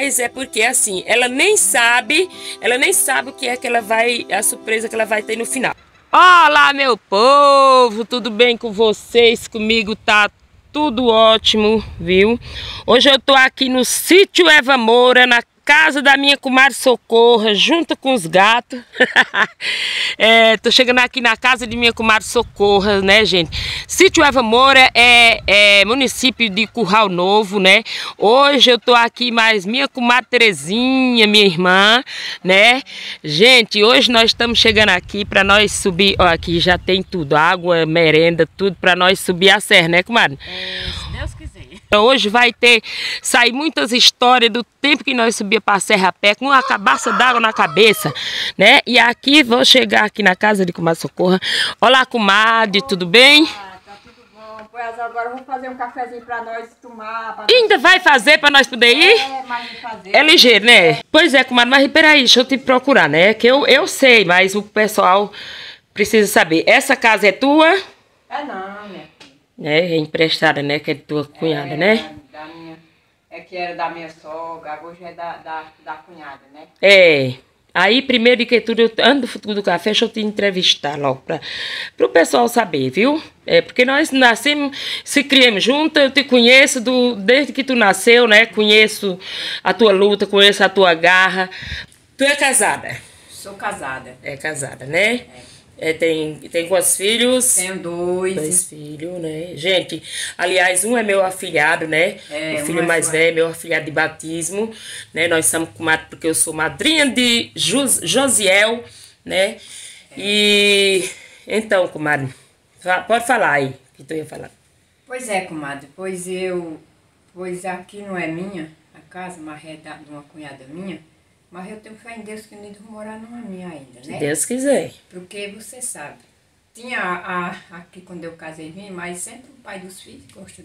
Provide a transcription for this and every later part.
Mas é porque assim, ela nem sabe o que é que ela vai, a surpresa que ela vai ter no final. Olá, meu povo, tudo bem com vocês? Comigo tá tudo ótimo, viu? Hoje eu tô aqui no sítio Eva Moura, na casa da minha comadre Socorra, junto com os gatos. Tô chegando aqui na casa de minha comadre Socorra, né, gente? Sítio Eva Moura é município de Curral Novo, né? Hoje eu tô aqui mais minha comadre Terezinha, minha irmã, né? Gente, hoje nós estamos chegando aqui para nós subir, ó, aqui já tem tudo, água, merenda, tudo para nós subir a serra, né, comadre? Se Deus quiser. Hoje vai sair muitas histórias do tempo que nós subia para a serra a pé, com uma cabaça d'água na cabeça, né? E aqui, vou chegar aqui na casa de comadre Socorra. Olá, comadre, tudo bem? Tá tudo bom. Pois agora eu vou fazer um cafezinho para nós tomar. Ainda vai fazer para nós poder ir? Mas fazer. É ligeiro, né? Pois é, comadre, mas peraí, deixa eu te procurar, né? Que eu sei, mas o pessoal precisa saber. Essa casa é tua? É não, minha filha. É emprestada, né? Que é tua cunhada, né? Que era da minha sogra, hoje é da cunhada, né? É. Aí, primeiro de que tudo, eu ando do futuro do café, deixa eu te entrevistar logo para o pessoal saber, viu? Porque nós nascemos, se criamos juntas, eu te conheço desde que tu nasceu, né? Conheço a tua luta, conheço a tua garra. Tu é casada? Sou casada. É casada, né? Tem quantos filhos? Tenho dois. Dois filhos, né? Gente, aliás, um é meu afilhado, né? O filho mais velho é meu afilhado de batismo, né? Nós somos comadres porque eu sou madrinha de Josiel, né? E então, comadre, pode falar aí, o que tu ia falar. Pois é, comadre, pois aqui não é minha, a casa, mas é de uma cunhada minha. Mas eu tenho fé em Deus que nem vou morar numa minha ainda, né? Se Deus quiser. Porque você sabe, tinha aqui quando eu casei, mas sempre o pai dos filhos gosta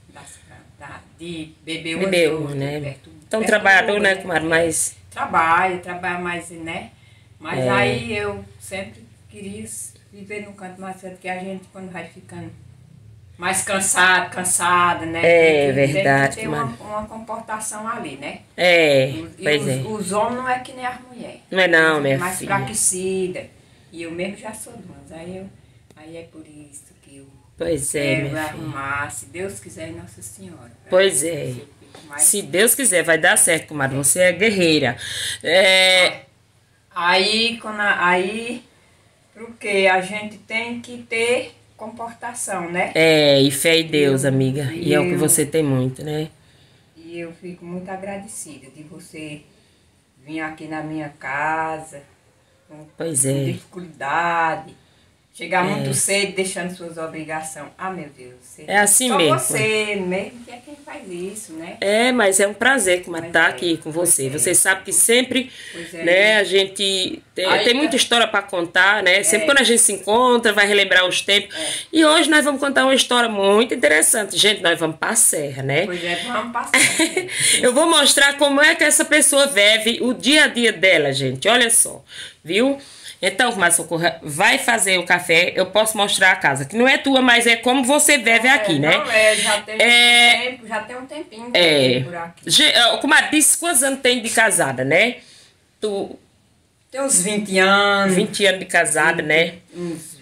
de beber uma, né? Então, trabalhador, né, comadre, mas... Trabalha mais, né? Mas aí eu sempre queria viver num canto mais certo, que a gente, quando vai ficando mais cansada, né? É verdade, tem que ter uma comportação ali, né? Pois é. Os homens não é que nem as mulheres. Não é não, minha mais filha. enfraquecida. E eu mesmo já sou duas. Aí é por isso que eu pois é, quero minha arrumar, se Deus quiser, Nossa Senhora. Pois é. Se Deus quiser, vai dar certo, comadre. Você é guerreira. Aí, porque a gente tem que ter comportação, né? E fé em Deus, amiga. E é o que você tem muito, né? E eu fico muito agradecida de você vir aqui na minha casa com dificuldade, chegar muito cedo, deixando suas obrigações. Ah, meu Deus. É assim mesmo. Só você mesmo que é quem faz isso, né? Mas é um prazer estar aqui com você. Você sabe que sempre, né, a gente tem muita história para contar, né? Sempre quando a gente se encontra, vai relembrar os tempos. E hoje nós vamos contar uma história muito interessante. Gente, nós vamos para a serra, né? Pois é, vamos para a serra. Eu vou mostrar como é que essa pessoa vive o dia a dia dela, gente. Olha só, viu? Então, comadre Socorra, vai fazer o café, eu posso mostrar a casa, que não é tua, mas é como você vive aqui, né? Não, já tem um tempinho por aqui. Comadre, disse quantos anos tem de casada, né? Tem uns 20 anos. 20 anos de casada, né? Uns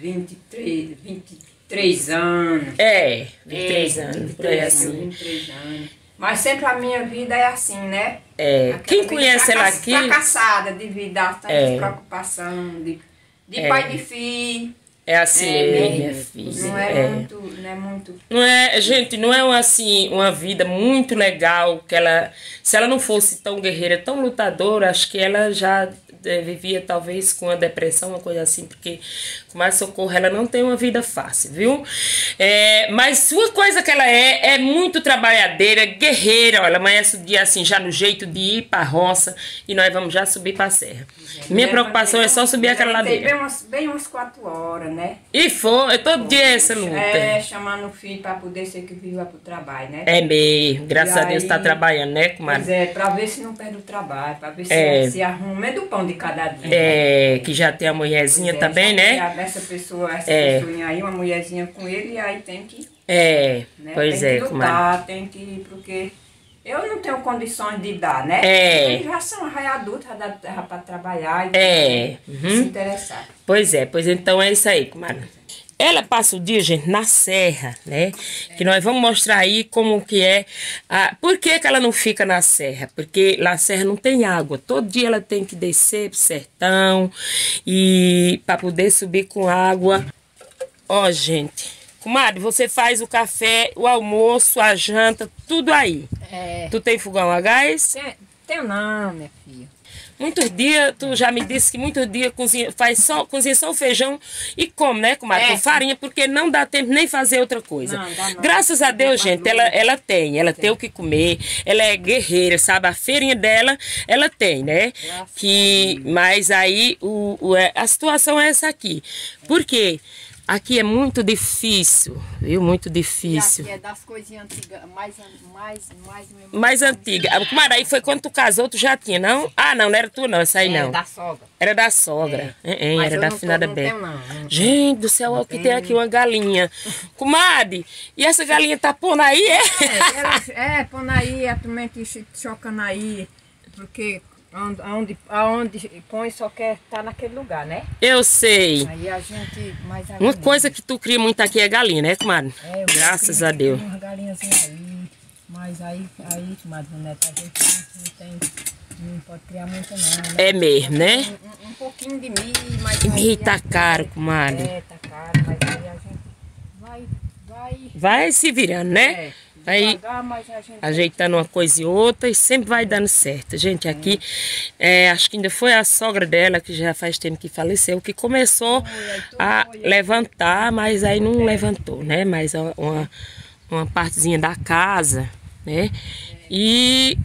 23 anos. 23 anos, por aí assim. 23 anos. Mas sempre a minha vida é assim, né? Quem conhece ela aqui... Fracassada de vida, tanta preocupação, de pai e de filho. É assim mesmo, minha filha. Não é muito... Gente, não é uma vida muito legal, que se ela não fosse tão guerreira, tão lutadora, acho que ela já vivia talvez com a depressão, uma coisa assim, porque comadre Socorro, ela não tem uma vida fácil, viu? Mas uma coisa que ela é muito trabalhadeira, guerreira, ó, ela amanhece o dia assim, já no jeito de ir pra roça, e nós vamos já subir pra serra. Minha preocupação é só subir aquela ladeira. Bem umas 4 horas, né? E foi, todo dia essa luta. Chamando o filho pra poder ser que viva pro trabalho, né? É mesmo, graças a Deus tá trabalhando, né, comadre? Pois pra ver se não perde o trabalho, pra ver se arruma do pão de cada dia. Que já tem a mulherzinha também, né? Essa pessoinha aí, uma mulherzinha com ele, e aí tem que... Pois tem que lutar, comadre. tem que ir, porque Eu não tenho condições de dar, né? Eles já são adultos, já dá terra para trabalhar e se interessar. Pois então é isso aí, comadre. Ela passa o dia, gente, na serra, né? Que nós vamos mostrar aí como que é. Por que ela não fica na serra? Porque na serra não tem água. Todo dia ela tem que descer pro sertão e para poder subir com água. Ó, gente. Comadre, você faz o café, o almoço, a janta, tudo aí. Tu tem fogão a gás? Tenho não, minha filha. Muitos dias, tu já me disse que muitos dias cozinha só o feijão e come, né, comadre? Com farinha, porque não dá tempo nem fazer outra coisa. Não. Graças a Deus, gente, ela tem o que comer, ela é guerreira, sabe? A feirinha dela, ela tem, né? Mas aí, a situação é essa aqui. Por quê? Aqui é muito difícil, viu? Muito difícil. E aqui é das coisinhas antigas, mais antiga. Comadre, aí foi quando tu casou, tu já tinha, não? Ah, não era tu não, essa aí não. Era da sogra. Era da sogra. Era da finada Bela. Gente do céu, olha o que tem aqui, uma galinha. Comadre, e essa galinha tá pondo aí, pondo aí, a turma se chocando aí, porque... Aonde põe só quer estar naquele lugar, né? Eu sei. Aí a gente... Uma coisa que tu cria muito aqui é galinha, né, comadre? Graças a Deus. Umas galinhas aí, mas aí, comadre, Neto, a gente não pode criar muito não, né? É mesmo, né? Um pouquinho de milho, mas... Milho tá caro, comadre. Tá caro, mas aí a gente vai se virando, né? Aí, ajeitando uma coisa e outra e sempre vai dando certo. Gente, aqui, acho que ainda foi a sogra dela, que já faz tempo que faleceu, que começou a levantar, mas aí não levantou, né? Mas uma partezinha da casa, né? E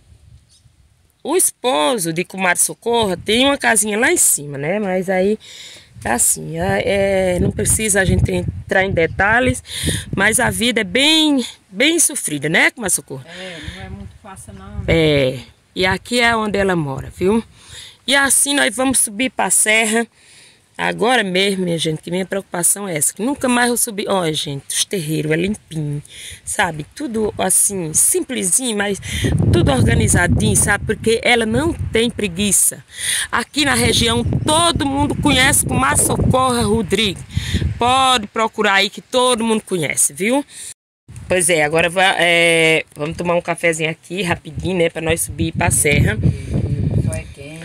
o esposo de comadre Socorro tem uma casinha lá em cima, né? Mas aí... assim, não precisa a gente entrar em detalhes, mas a vida é bem sofrida, né, comadre Socorro? Não é muito fácil não. Né? E aqui é onde ela mora, viu? E assim nós vamos subir para a serra. Agora mesmo, minha gente, que minha preocupação é essa, que nunca mais eu subi. Ó, gente, os terreiros é limpinho, sabe? Tudo assim, simplesinho, mas tudo organizadinho, sabe? Porque ela não tem preguiça. Aqui na região, todo mundo conhece comadre Socorro Rodrigues. Pode procurar aí que todo mundo conhece, viu? Pois agora vamos tomar um cafezinho aqui, rapidinho, né? Para nós subir para a serra. Só é quente,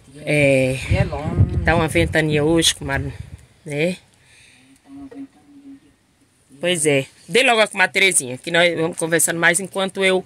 e é longe. Tá uma ventania hoje, comadre, né? Pois dê logo a comadre Terezinha, que nós vamos conversando mais enquanto eu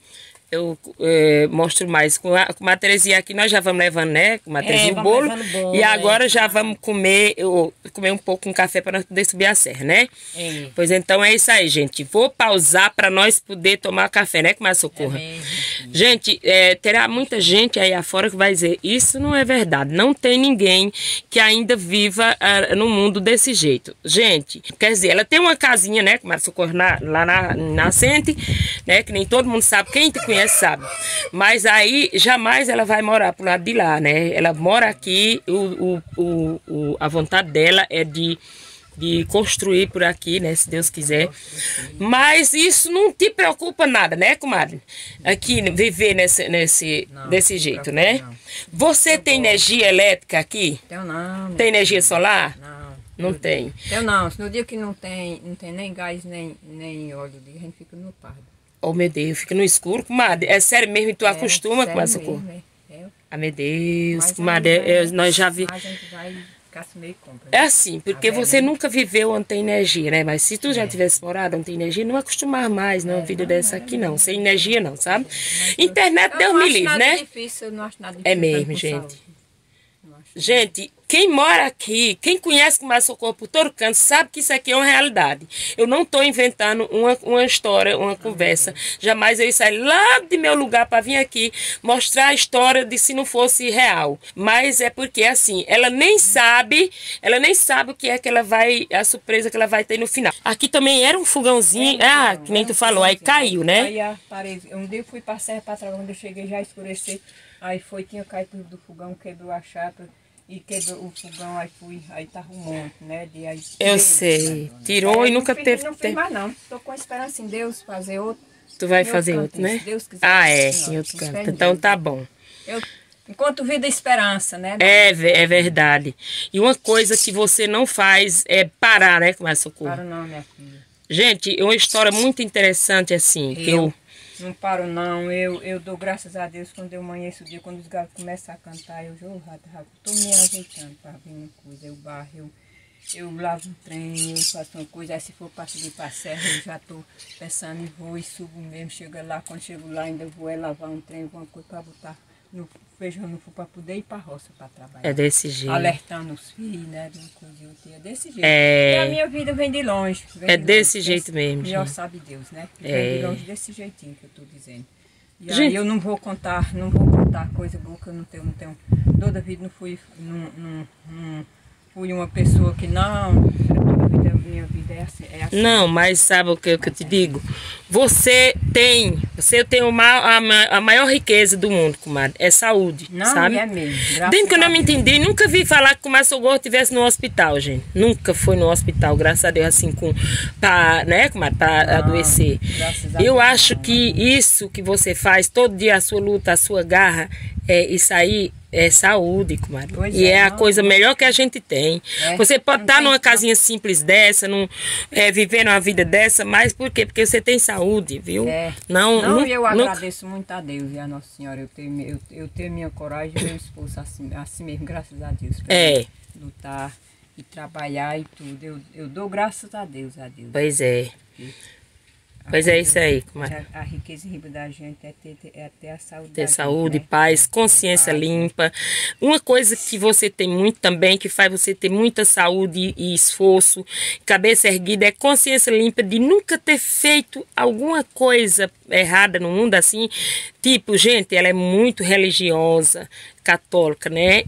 mostro mais. Com a Terezinha aqui nós já vamos levando, né? Com a Terezinha o bolo. E agora já vamos comer um pouco um café para nós poder subir a serra, né? Pois então é isso aí, gente. Vou pausar para nós poder tomar café, né, comadre Socorro? Gente, terá muita gente aí afora que vai dizer, isso não é verdade. Não tem ninguém que ainda viva no mundo desse jeito. Gente, quer dizer, ela tem uma casinha, né, comadre Socorro, lá na Nascente, né, que nem todo mundo sabe, quem te conhece sabe. Mas aí jamais ela vai morar pro lado de lá, né? Ela mora aqui, a vontade dela é de construir por aqui, né? Se Deus quiser. Mas isso não te preocupa nada, né, comadre? Aqui, viver desse jeito, né? Você tem energia elétrica aqui? Tenho não. Tem energia solar? Não tem. Tenho não. No dia que não tem nem gás, nem óleo, a gente fica no pardo. Oh, meu Deus, fica no escuro, comadre. É sério mesmo, e tu acostuma com essa cor? Ah, meu Deus, comadre, nós já vi... A gente vai meio compra. É assim, porque você nunca viveu onde tem energia, né? Mas se tu já tivesse morado onde tem energia, não acostumar mais numa vida dessa aqui, não. Sem energia, não, sabe? Internet, Deus me livre, né? Difícil, eu não acho nada difícil. É mesmo, gente. Gente, quem mora aqui, quem conhece comadre Socorro por todo canto, sabe que isso aqui é uma realidade. Eu não estou inventando uma história, uma conversa. Jamais eu ia sair lá de meu lugar para vir aqui mostrar a história de se não fosse real. Mas é porque, assim, ela nem sabe o que é que ela vai, a surpresa que ela vai ter no final. Aqui também era um fogãozinho, que nem tu falou, aí caiu, né? Aí a parede, um dia eu fui para a serra para trás, quando eu cheguei já escurecer, aí tinha caído do fogão, quebrou a chapa. E quebrou o fogão, aí tava um monte, né? Eu sei. Tirou e nunca teve... Não fiz mais não. Tô com esperança em Deus fazer outro. Tu vai fazer outro, né? Se Deus quiser. Ah, é, em outro canto. Então tá bom. Enquanto vida e esperança, né? É verdade. E uma coisa que você não faz é parar, né, com a Socorro? Paro não, minha filha. Gente, é uma história muito interessante assim, que eu... Não paro não, eu dou graças a Deus quando eu amanheço o dia, quando os galos começam a cantar, eu já estou me ajeitando para ver uma coisa, eu barro, eu lavo um trem, eu faço uma coisa, aí se for para subir para a serra, eu já estou pensando e vou e subo mesmo, chego lá, quando chego lá ainda vou lavar um trem, alguma coisa para botar no feijão no fogo para poder ir para a roça para trabalhar. É desse jeito. Alertando os filhos, né, de uma coisa e outra, é desse jeito. E a minha vida vem de longe. É desse jeito mesmo. Melhor sabe Deus, né? Vem de longe desse jeitinho que eu estou dizendo. E aí eu não vou contar coisa boa que eu não tenho. Toda vida não fui uma pessoa que não. Minha vida é assim. Não, mas sabe o que eu te digo? Você tem a maior riqueza do mundo, comadre, é saúde, não, sabe? É mesmo. Desde quando eu me entendi, nunca vi falar que o comadre Socorro estivesse no hospital, gente. Nunca foi no hospital, graças a Deus, assim, né, comadre, para adoecer. Eu acho que isso que você faz, todo dia a sua luta, a sua garra, isso aí é saúde, comadre. E é a coisa melhor que a gente tem. Você pode estar numa casinha simples dessa, vivendo uma vida dessa, mas por quê? Porque você tem saúde, viu? Eu agradeço muito a Deus e a Nossa Senhora. Eu tenho minha coragem e meu esposo assim mesmo, graças a Deus. Lutar e trabalhar e tudo. Eu dou graças a Deus, Pois é. Pois é isso aí, comadre. A riqueza riba da gente é ter a saúde. Ter saúde, paz, consciência limpa. Uma coisa que você tem muito também, que faz você ter muita saúde e esforço, cabeça erguida, é consciência limpa de nunca ter feito alguma coisa errada no mundo assim. Tipo, gente, ela é muito religiosa, católica, né?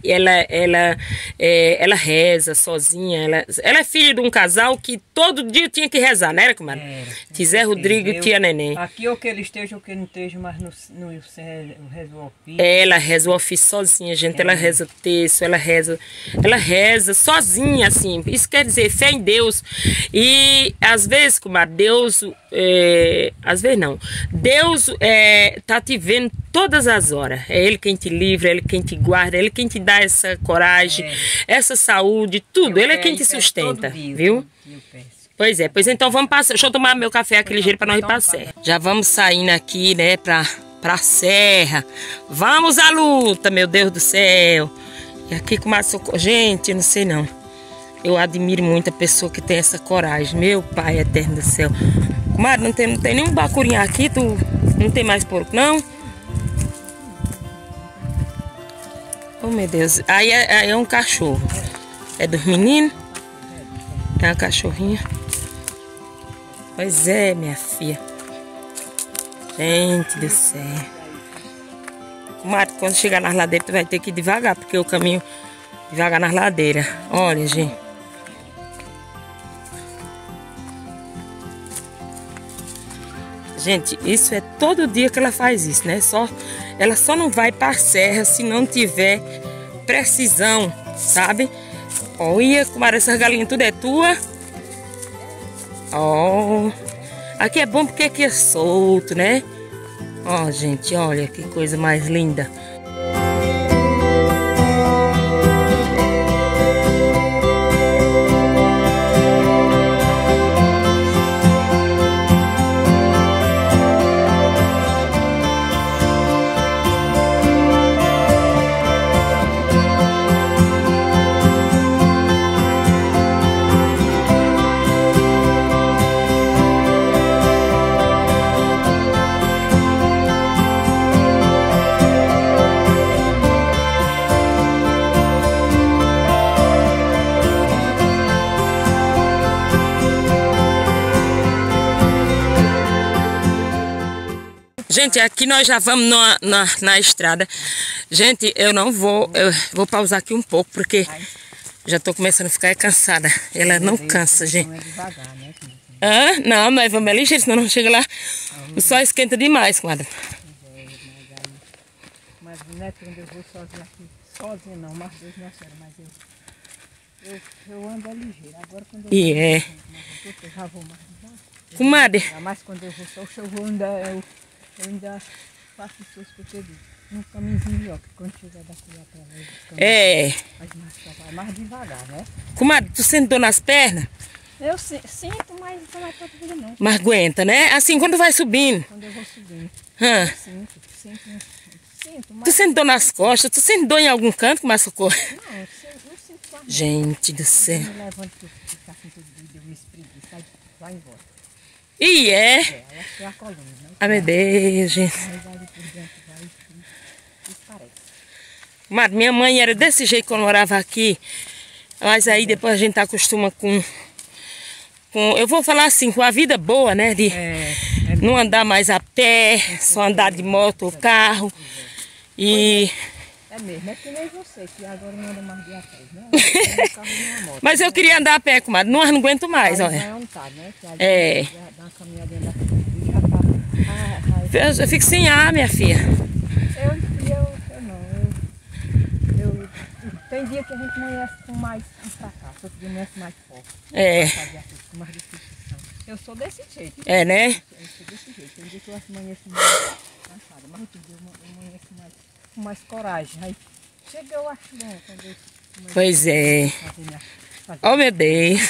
Ela reza sozinha. Ela é filha de um casal que todo dia tinha que rezar, né, comadre? Zé Rodrigo e tia Neném. Aqui ou que ele esteja ou que ele não esteja, mas no reza o ofício. Ela reza o ofício sozinha, gente. Ela reza o texto, ela reza sozinha, assim. Isso quer dizer fé em Deus. E às vezes, comadre, Deus... às vezes não. Deus tá te vendo todas as horas. É Ele quem te livra, é Ele quem te guarda, é Ele quem te dá essa coragem, essa saúde, tudo. Ele é quem te sustenta, viu? Pois então vamos passar. Deixa eu tomar meu café aqui ligeiro para nós ir pra serra. Já vamos saindo aqui, né, pra serra. Vamos à luta, meu Deus do céu. E aqui com mais socorro. Gente, eu não sei não. Eu admiro muito a pessoa que tem essa coragem. Meu Pai eterno do céu. Comadre, não tem nenhum bacurinha aqui, tu não tem mais porco, não? Oh, meu Deus. Aí é um cachorro. É dos meninos? É uma cachorrinha. Pois é, minha filha. Gente do céu. Comadre, quando chegar nas ladeiras, tu vai ter que ir devagar, porque eu caminho devagar nas ladeiras. Olha, gente. Gente, isso é todo dia que ela faz isso, né? Ela só não vai para a serra se não tiver precisão, sabe? Olha, comadre, essas galinhas tudo é tua. Ó, aqui é bom porque aqui é solto, né? Ó, gente, olha que coisa mais linda. Gente, aqui nós já vamos na estrada. Gente, eu vou pausar aqui um pouco, porque já tô começando a ficar cansada. Ela não cansa, gente. Não, nós vamos ligeiro, senão não chega lá. O sol esquenta demais, comadre. Mas não é quando eu vou sozinha aqui. Sozinha não, mas Deus não será, mas eu ando ligeiro. Agora quando eu já vou mais devagar. Comadre. Mas quando eu vou só, eu ainda faço isso porque no caminhozinho melhor, que quando chegar daqui lá pra lá, vai mais devagar, né? Comadre, tu sente dor nas pernas? Eu sinto, mas não é toda vida não. Mas aguenta, né? Assim, quando vai subindo. Quando eu vou subindo. Sinto, mas... Tu sente dor nas costas? Tu sente dor em algum canto, mais socorro? Não, eu sinto quase. Gente do céu. Eu me levanto, eu fico assim todo dia, eu me espreguiço, vai embora. E é? Aí acho que é a coluna, né? Ai, meu Deus, gente. Mas ali por dentro vai e parece. Mas minha mãe era desse jeito quando morava aqui. Mas aí depois a gente acostuma com eu vou falar assim, com a vida boa, né? De não andar mais a pé, só andar de moto ou carro. E... É mesmo, é que nem você, que agora não anda mais de a pé, né? Não carro nem a moto. Mas eu queria andar a pé, comadre. Não aguento mais, olha. Vai onde tá, né? Que dá uma caminhadinha da já tá. Eu fico sem ar, minha filha. Eu não. Tem dia que a gente amanhece com mais fracasso, outro dia amanhece mais forte. Com mais disposição. Eu sou desse jeito. É, né? Eu sou desse jeito. Tem dia que eu amanheço mais cansada, mas outro dia eu amanheço com mais coragem. Aí chega, eu acho bom quando eu pois é. Oh, meu Deus.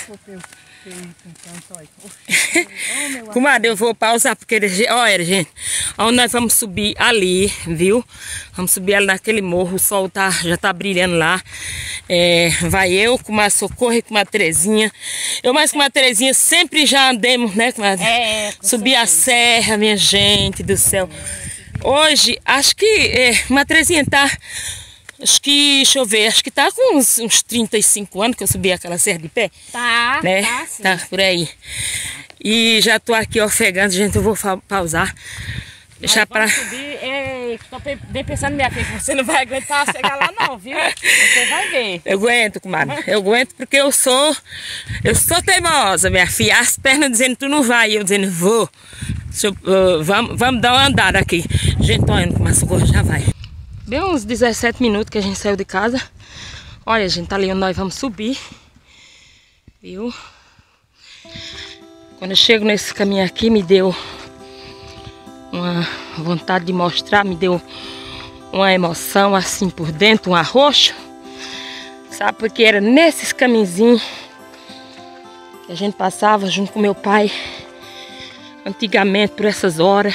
Comadre, eu vou pausar porque, olha, gente, onde nós vamos subir ali, viu? Vamos subir ali naquele morro, o sol já tá brilhando lá. Vai eu com uma Socorro e com uma Terezinha. Eu mais com uma Terezinha sempre já andemos, né, comadre? Subir a serra, minha gente do céu. Hoje, acho que uma Terezinha tá... Acho que, deixa eu ver, acho que tá com uns 35 anos que eu subi aquela serra de pé. Tá, né? Tá sim. Tá, por aí. E já tô aqui ofegando, gente, eu vou pausar. Deixar pra... subir, tô bem pensando, minha filha, que você não vai aguentar chegar lá não, viu? Você vai ver. Eu aguento, comadre. Eu aguento porque eu sou teimosa, minha filha. As pernas dizendo, tu não vai, eu dizendo, vou. Vamos dar uma andada aqui. Gente, tô indo com uma Socorro, já vai. Deu uns 17 minutos que a gente saiu de casa. Olha, gente, tá ali onde nós vamos subir. Viu? Quando eu chego nesse caminho aqui, me deu uma vontade de mostrar, me deu uma emoção assim por dentro, um arroxo. Sabe, porque era nesses caminhozinhos que a gente passava junto com meu pai antigamente por essas horas.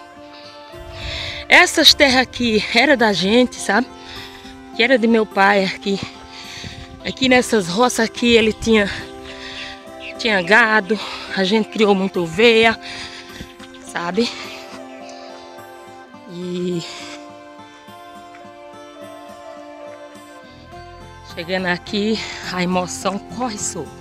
Essas terras aqui era da gente, sabe? Que era de meu pai aqui. Aqui nessas roças aqui ele tinha gado. A gente criou muita ovelha, sabe? E chegando aqui, a emoção corre solta.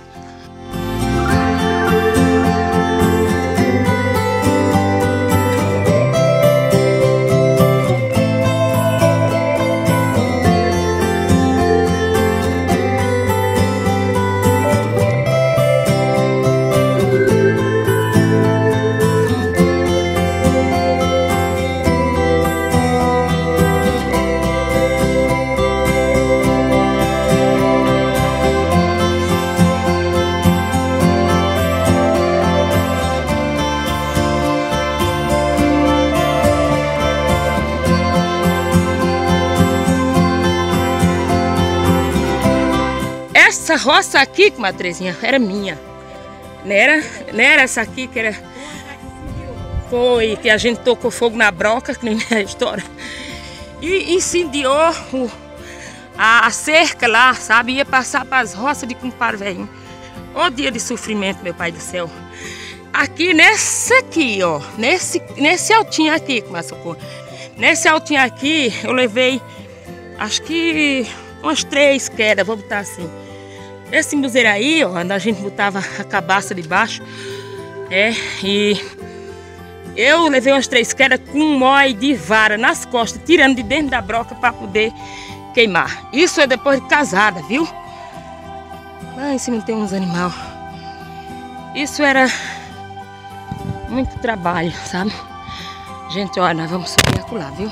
Essa roça aqui, comadre Terezinha, era minha. Não era essa aqui que era... Foi que a gente tocou fogo na broca, que nem é a história. E incendiou a cerca lá, sabe? Ia passar para as roças de compadre velhinho. Ô dia de sofrimento, meu pai do céu. Aqui, nessa aqui, ó. Nesse altinho aqui, comadre Socorro. Nesse altinho aqui, eu levei, acho que umas 3 quedas, vou botar assim. Esse museiro aí, ó, onde a gente botava a cabaça debaixo, e eu levei umas 3 quedas com um mói de vara nas costas, tirando de dentro da broca para poder queimar. Isso é depois de casada, viu? Lá em cima tem uns animais. Isso era muito trabalho, sabe? Gente, olha, nós vamos subir acolá, viu?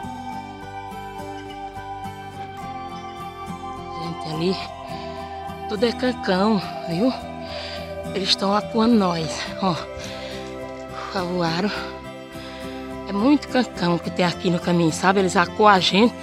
Ali, tudo é cancão, viu? Eles estão acuando nós, ó. Voaram. É muito cancão que tem aqui no caminho, sabe? Eles acuam a gente.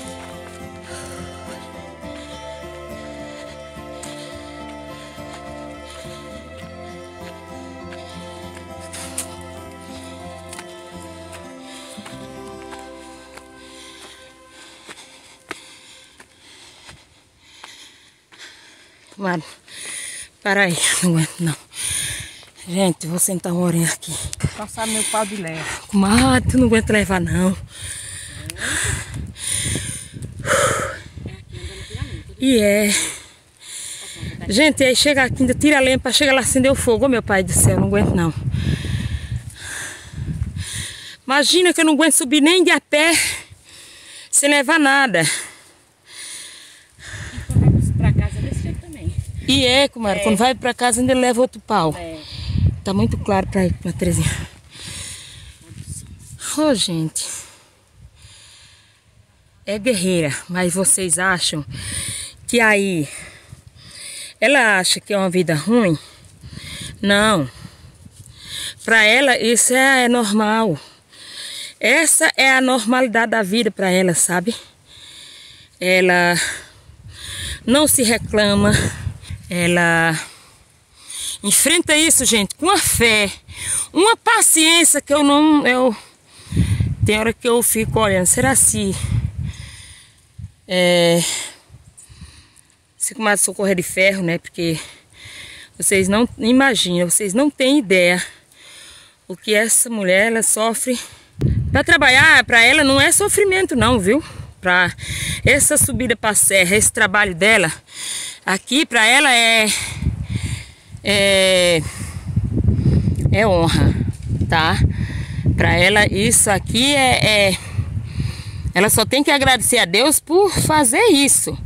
Mano, para aí, não aguento não. Gente, vou sentar uma horinha aqui. Passar meu pau de leve. Comadre, tu não aguenta levar não. E é. Gente, aí chega aqui, ainda tira a lâmpada, chega lá, acender o fogo. Ô meu pai do céu, não aguento não. Imagina que eu não aguento subir nem de a pé, sem levar nada. E é, comadre, quando vai pra casa ainda leva outro pau. Tá muito claro pra ir, Terezinha. Ô, gente. É guerreira, mas vocês acham que aí ela acha que é uma vida ruim? Não. Pra ela isso é normal. Essa é a normalidade da vida pra ela, sabe? Ela não se reclama. Ela enfrenta isso, gente, com uma fé, uma paciência que tem hora que eu fico olhando, será se comadre Socorro é de ferro, né? Porque vocês não imaginam, vocês não têm ideia o que essa mulher ela sofre. Para trabalhar, para ela não é sofrimento não, viu? Para essa subida para a serra, esse trabalho dela aqui para ela é honra, tá? Para ela isso aqui ela só tem que agradecer a Deus por fazer isso.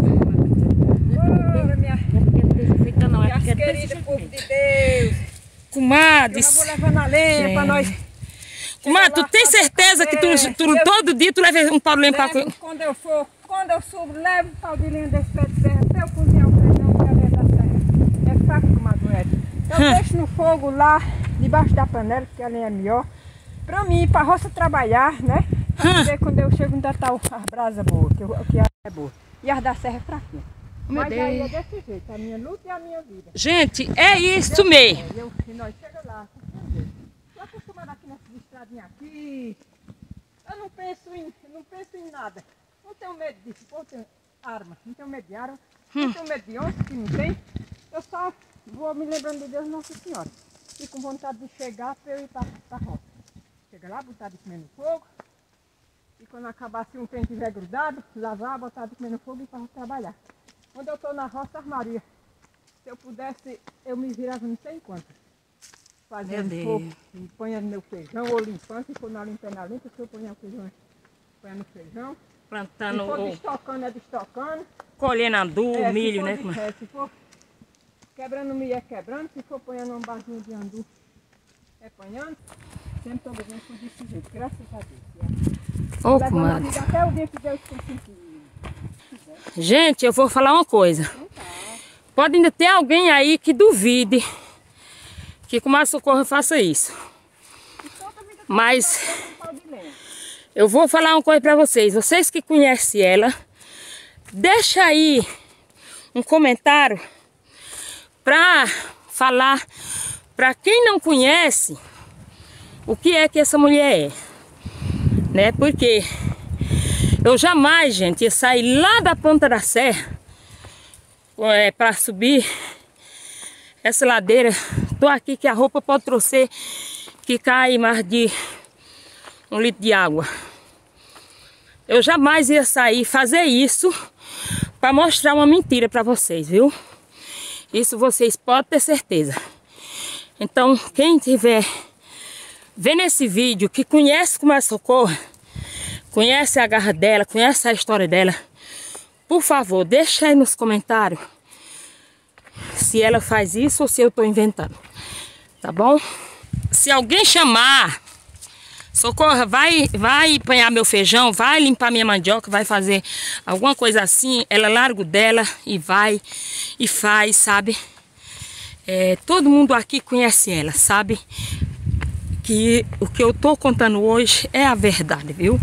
Minha querida povo de Deus. Comadre, eu vou levando a lenha para nós. Comadre, tu tem certeza que todo dia tu leva um pau de lenha para... Quando eu subo, levo o pau de lenha desse pé de serra até eu cozinhar o feijão que é dentro da serra. É fácil, comadre. Eu deixo no fogo lá, debaixo da panela, porque a lenha é melhor. Pra mim ir pra roça trabalhar, né? Pra ver quando eu chego ainda tá as brasas boas, que é boa. E as da serra é fraquinha. Mas aí é desse jeito, a minha luta e a minha vida. Gente, é isso mesmo. E nós chega lá, tô acostumada aqui nessa estradinha aqui. Eu não penso em nada. Não tenho medo disso, não tenho arma, não tenho medo de arma, não tenho medo de onça, que não tem. Eu só vou me lembrando de Deus Nossa Senhora. E com vontade de chegar para eu ir para a roça. Chega lá, botar de comer no fogo. E quando acabar, se um trem estiver grudado, lavar, botar de comer no fogo e ir para trabalhar. Quando eu estou na roça, Maria, se eu pudesse, eu me virava não sei quanto. Fazendo fogo, ponha no meu feijão, ou limpando, se for na limpa, se eu ponha o feijão, ponha no feijão. Plantando, se for destocando, é destocando. Colhendo andu, milho, né? Se for quebrando milho, é quebrando. Se for ponhando um barrinho de andu, é ponhando. Sempre todo mundo foi desse jeito, graças a Deus. Ô, comadre. Até o dia que Deus conseguir. Gente, eu vou falar uma coisa. Pode ainda ter alguém aí que duvide que comadre Socorro faça isso. Mas eu vou falar uma coisa para vocês. Vocês que conhecem ela, deixa aí um comentário para falar para quem não conhece o que é que essa mulher é, né? Porque eu jamais, gente, ia sair lá da ponta da serra para subir essa ladeira. Tô aqui que a roupa pode trouxer que cai mais de 1 litro de água. Eu jamais ia sair fazer isso para mostrar uma mentira para vocês, viu? Isso vocês podem ter certeza. Então, quem tiver vendo esse vídeo, que conhece comadre Socorro, conhece a garra dela, conhece a história dela, por favor, deixa aí nos comentários se ela faz isso ou se eu estou inventando, tá bom? Se alguém chamar Socorro, vai apanhar meu feijão, vai limpar minha mandioca, vai fazer alguma coisa assim. Ela larga o dela e vai e faz, sabe? Todo mundo aqui conhece ela, sabe? Que o que eu tô contando hoje é a verdade, viu?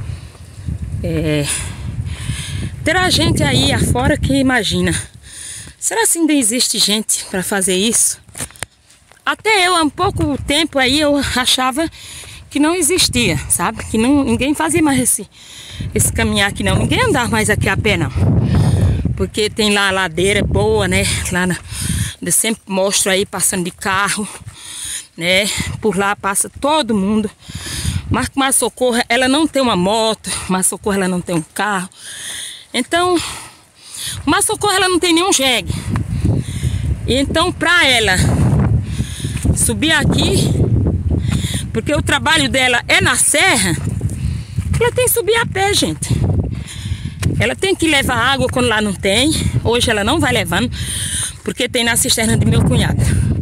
Terá gente aí afora que imagina, será que ainda existe gente para fazer isso? Até eu, há um pouco tempo aí, eu achava que não existia, sabe? Que ninguém fazia mais esse caminhar aqui não. Ninguém andava mais aqui a pé não. Porque tem lá a ladeira boa, né? Lá eu sempre mostro aí passando de carro, né? Por lá passa todo mundo. Mas com a Socorro, ela não tem uma moto, mas Socorro ela não tem um carro. Então, mas Socorro ela não tem nenhum jegue. Então, pra ela subir aqui, porque o trabalho dela é na serra, ela tem que subir a pé, gente. Ela tem que levar água quando lá não tem. Hoje ela não vai levando, porque tem na cisterna de meu cunhado.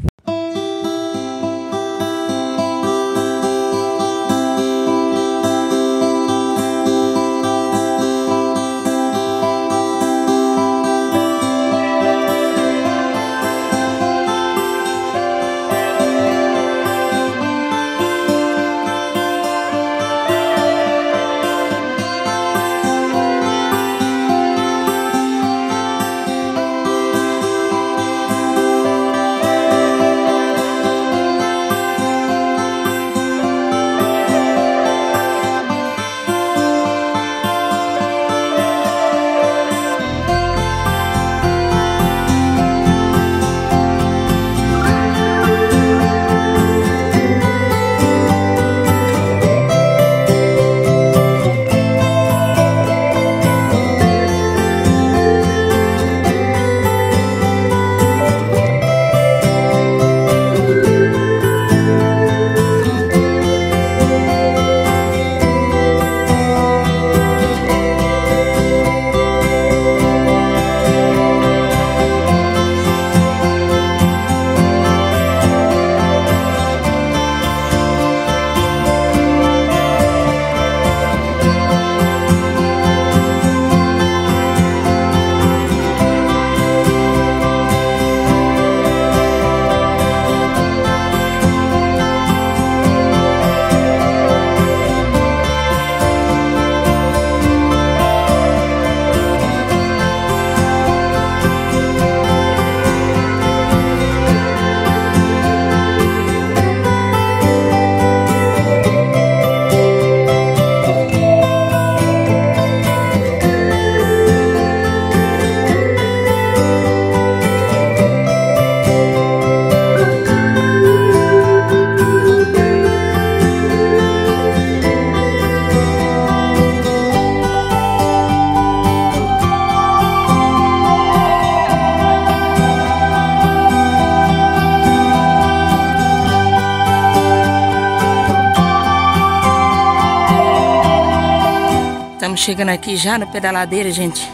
Estamos chegando aqui já no pé da ladeira, gente.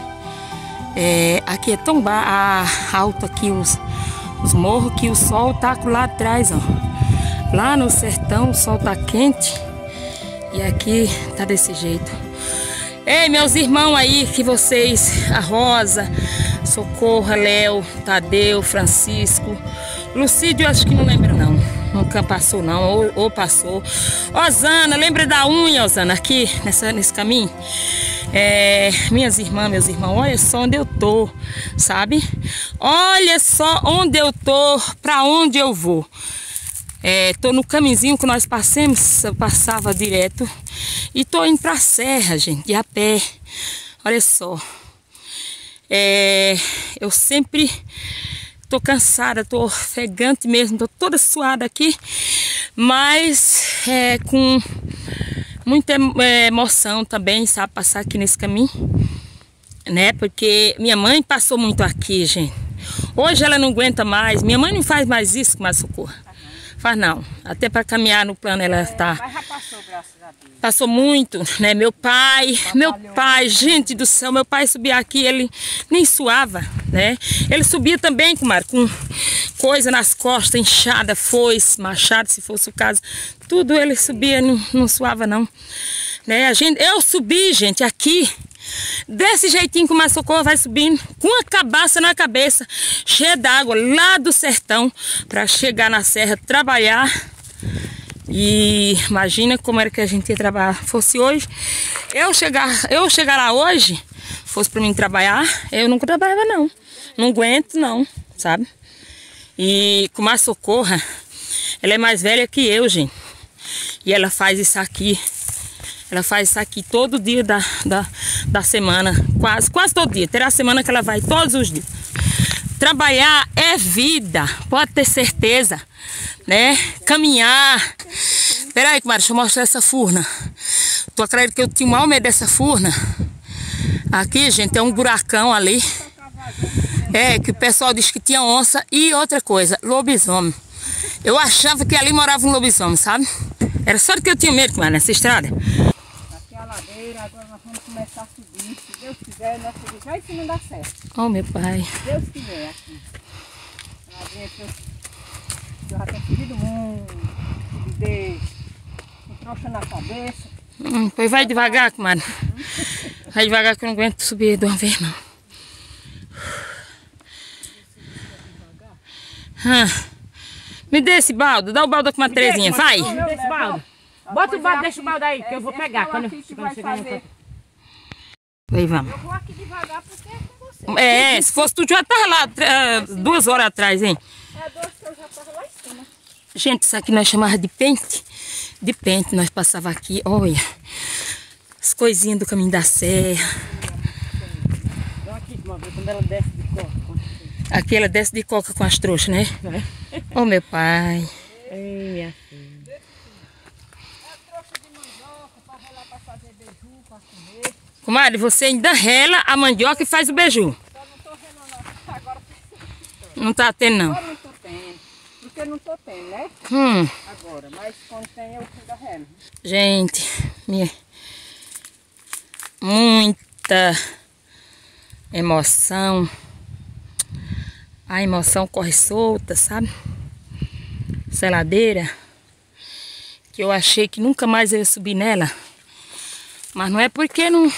Aqui é tão alto aqui os morros que o sol tá lá atrás, ó. Lá no sertão o sol tá quente e aqui tá desse jeito. Ei, meus irmãos aí, que vocês, a Rosa, Socorro, Léo, Tadeu, Francisco, Lucídio, acho que não lembra não. Nunca passou não, ou passou. Osana, lembra da unha, Osana, aqui nesse caminho? Minhas irmãs, meus irmãos, olha só onde eu tô, sabe? Olha só onde eu tô, pra onde eu vou. Tô no caminhozinho que nós passamos, eu passava direto. E tô indo pra serra, gente, de a pé. Olha só. Eu sempre tô cansada, tô ofegante mesmo, tô toda suada aqui. Mas com muita emoção também, sabe, passar aqui nesse caminho, né? Porque minha mãe passou muito aqui, gente. Hoje ela não aguenta mais. Minha mãe não faz mais isso com a Socorro. Faz não. Até para caminhar no plano ela tá. Mas já passou, graças a Deus. Passou muito, né? Meu pai, gente do céu, meu pai subia aqui, ele nem suava, né? Ele subia também, comadre, com coisa nas costas, enxada, foice, machado, se fosse o caso. Tudo ele subia, não suava não. Né? Eu subi, gente, aqui. Desse jeitinho que o Mar Socorro vai subindo, com a cabaça na cabeça, cheia d'água, lá do sertão, para chegar na serra, trabalhar. E imagina como era que a gente ia trabalhar. Fosse hoje, eu chegar lá hoje, fosse para mim trabalhar, eu não trabalhava não. Não aguento não, sabe? E com o Mar Socorro, ela é mais velha que eu, gente. E ela faz isso aqui. Ela faz isso aqui todo dia da semana, quase todo dia. Terá a semana que ela vai todos os dias. Trabalhar é vida, pode ter certeza, né? Caminhar. Espera aí, comadre, deixa eu mostrar essa furna. Tu acredita que eu tinha o maior medo dessa furna? Aqui, gente, é um buracão ali. É, que o pessoal diz que tinha onça e outra coisa, lobisomem. Eu achava que ali morava um lobisomem, sabe? Era só que eu tinha medo, comadre, nessa estrada. Ladeira, agora nós vamos começar a subir. Se Deus quiser, nós subimos já em cima da serra. Oh, meu pai. Se Deus quiser, aqui. A ladeira que eu já tenho subido muito. Subidez. Com trouxa na cabeça. Pois vai devagar, comadre. Vai devagar que eu não aguento subir de uma vez, não. Me dê esse balde. Dá o balde com uma Terezinha, vai. Me dê esse balde. Bota o balde, deixa o balde aí, que eu vou pegar quando chegar no... Aí, vamos. Eu vou aqui devagar porque é com você. Se fosse tu já tava lá 2 horas atrás, hein? É 2 que eu já tava lá em cima. Gente, isso aqui nós chamávamos de pente. De pente, nós passava aqui, olha. As coisinhas do caminho da serra. Olha aqui, quando ela desce de coca. Aqui ela desce de coca com as trouxas, né? Oh, meu pai. Ei, minha filha. Comadre, você ainda rela a mandioca e faz o beiju. Só não tô relando agora. Não tá tendo, não. Só não tô tendo. Porque não tô tendo, né? Agora. Mas quando tem, eu ainda relo. Gente, muita emoção. A emoção corre solta, sabe? Essa ladeira que eu achei que nunca mais eu ia subir nela. Mas não é porque não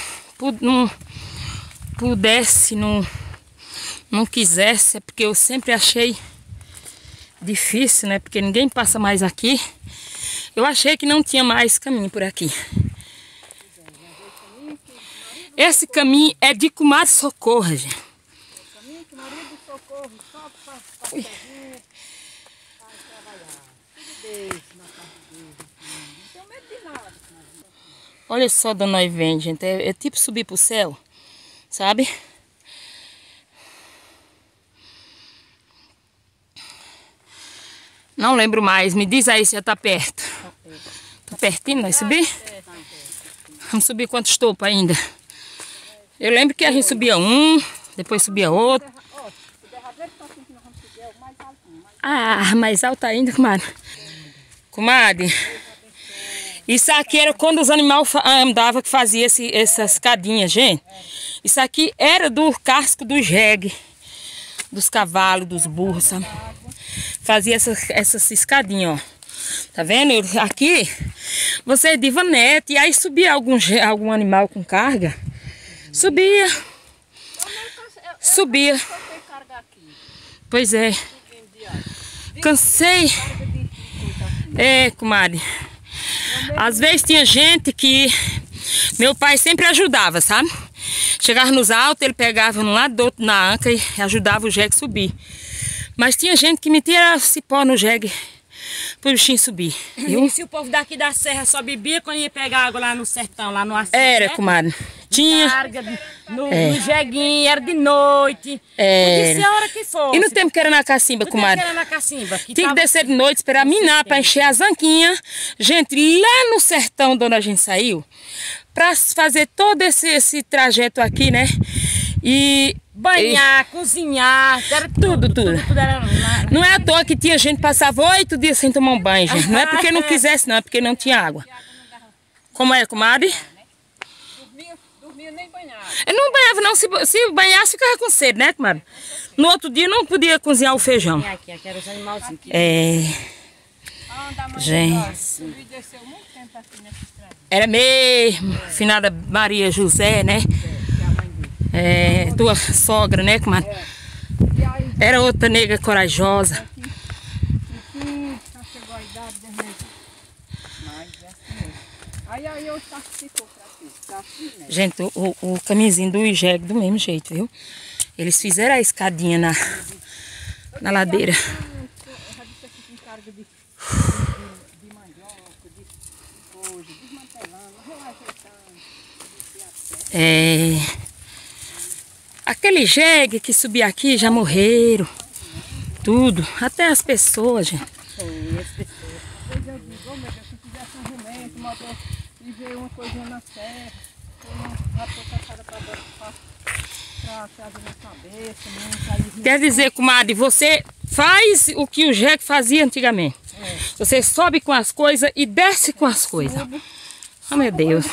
pudesse, não quisesse, é porque eu sempre achei difícil, né? Porque ninguém passa mais aqui. Eu achei que não tinha mais caminho por aqui. Esse caminho é de Mar Socorro, gente. O caminho que Maria do Socorro só para trabalhar. Tudo desse na casa dele. Não tenho medo de nada. Olha só de onde nós vem, gente. É tipo subir pro céu, sabe? Não lembro mais. Me diz aí se já tá perto. Tá pertinho nós subir? Vamos subir quantos topos ainda? Eu lembro que a gente subia um, depois subia outro. Ah, mais alto ainda, comadre. Comadre. Isso aqui era quando os animais andavam, que fazia essas escadinhas, gente. Isso aqui era do casco do jegue, dos cavalos, dos burros, sabe? Fazia essas escadinhas, ó. Tá vendo? Aqui, você divanete, e aí subia algum animal com carga. Subia. Subia. Pois é. Cansei. É, comadre. Às vezes tinha gente que meu pai sempre ajudava, sabe? Chegava nos altos, ele pegava um lado do outro na anca e ajudava o jegue a subir. Mas tinha gente que metia cipó no jegue pro bichinho subir. E se o povo daqui da serra só bebia quando ia pegar água lá no sertão, lá no açude, era, né? comadre. Tinha. Carga no jeguinho, era de noite. Podia ser a hora que fosse. E no tempo que era na cacimba, comadre? Que era na cacimba. Tinha que descer de noite, esperar minar para encher as anquinhas. Gente, lá no sertão de onde a gente saiu, para fazer todo esse trajeto aqui, né? E banhar, cozinhar, era tudo. Não é à toa que tinha gente que passava 8 dias sem tomar um banho, gente. Não é porque não quisesse, não, é porque não tinha água. Como é, comadre? Dormia nem banhava. Eu não banhava, não. Se banhasse, ficava com sede, né, comadre? No outro dia não podia cozinhar o feijão. Aqui era os animalzinhos. Gente. Era mesmo, finada Maria José, né? Tua sogra, né, comadre? Era outra nega corajosa. Gente, o caminhozinho do IGEG do mesmo jeito, viu? Eles fizeram a escadinha na ladeira. Aquele jegue que subia aqui já morreram. Tudo. Até as pessoas, gente. Depois eu digo, oh meu Deus, se fizesse um jumento, motor e ver uma coisinha na serra, eu já tô cansada pra fazer na cabeça, Quer dizer, comadre, você faz o que o jegue fazia antigamente. Você sobe com as coisas e desce com as coisas. Oh, meu Deus.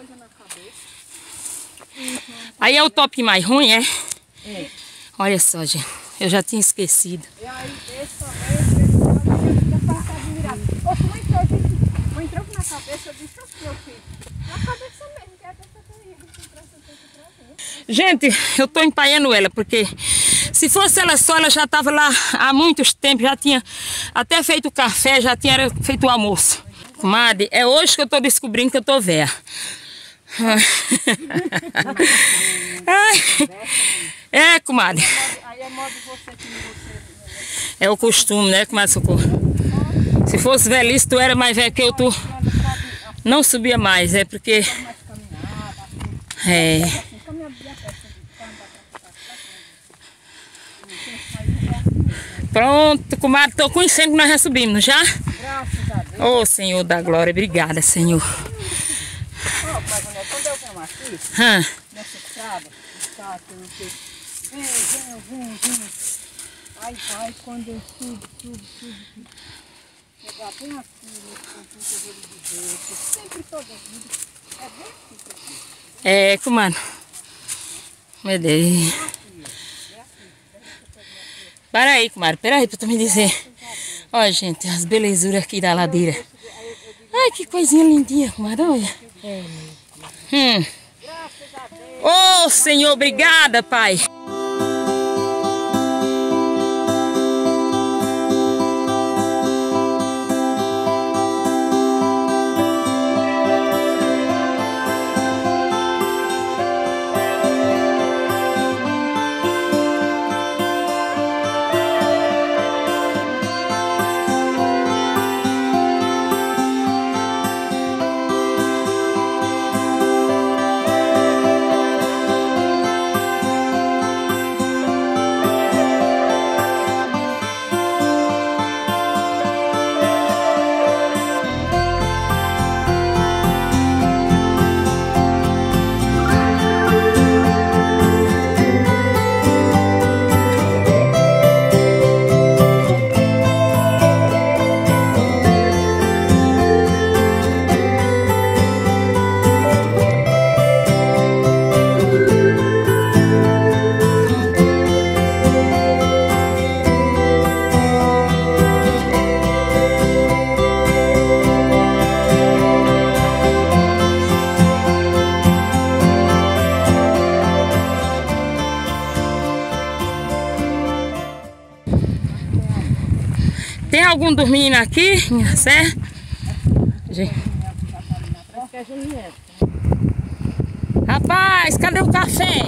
Aí é o top mais ruim, é? Olha só, gente. Eu já tinha esquecido. E aí, já passava virado. Ô, como entrou na cabeça, eu disse assim, meu filho. Na cabeça mesmo, que é a pessoa que eu ia. Gente, eu tô empaiando ela, porque se fosse ela só, ela já tava lá há muitos tempos, já tinha até feito café, já tinha feito o almoço. Comadre, é hoje que eu tô descobrindo que eu tô velha. Comadre. Aí é modo você que você. É o costume, né, comadre Socorro? Se fosse velhice, tu era mais velha que eu, tu não subia mais, é porque... Pronto, comadre, tô com incêndio que nós já subimos, já? Graças a Deus. Ô, Senhor da glória, obrigada, Senhor. Quando eu venho aqui, nessa estrada, vem. Aí quando eu subo. Chegar bem aqui nesse conjunto, eu vou lhe dizer, que sempre toda vida é bem assim. Comadre. Meu Deus. Para aí, comadre, peraí pra tu me dizer. Olha, gente, as belezuras aqui da ladeira. Ai, que coisinha lindinha, comadre, olha. Ô, Senhor, obrigada, Pai. Tem algum dormindo aqui, minha Sé? Rapaz, cadê o café?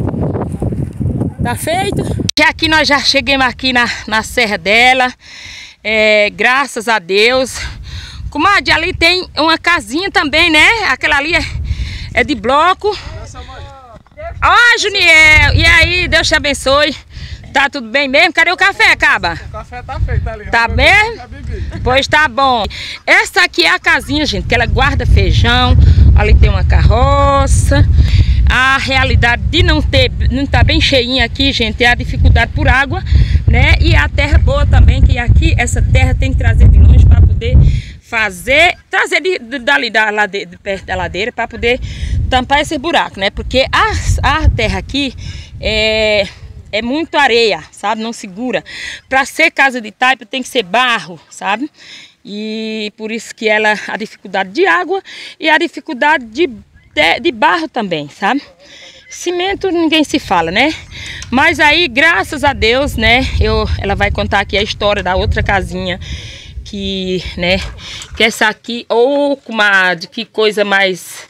Tá feito? E aqui nós já chegamos aqui na serra dela. Graças a Deus. Comadre, ali tem uma casinha também, né? Aquela ali é de bloco. Ó, Juniel! E aí, Deus te abençoe. Tá tudo bem mesmo? Cadê o café, Caba? O café tá feito ali. Tá mesmo? Pois tá bom. Essa aqui é a casinha, gente, que ela guarda feijão. Ali tem uma carroça. A realidade de não tá bem cheinha aqui, gente, é a dificuldade por água, né? E a terra boa também, que aqui essa terra tem que trazer de longe para poder trazer dali da ladeira, de perto da ladeira, para poder tampar esse buraco, né? Porque a terra aqui é muito areia, sabe? Não segura. Para ser casa de taipa tem que ser barro, sabe? E por isso que a dificuldade de água e a dificuldade de barro também, sabe? Cimento ninguém se fala, né? Mas aí, graças a Deus, né? Ela vai contar aqui a história da outra casinha que, né? Que essa aqui, comadre, que coisa mais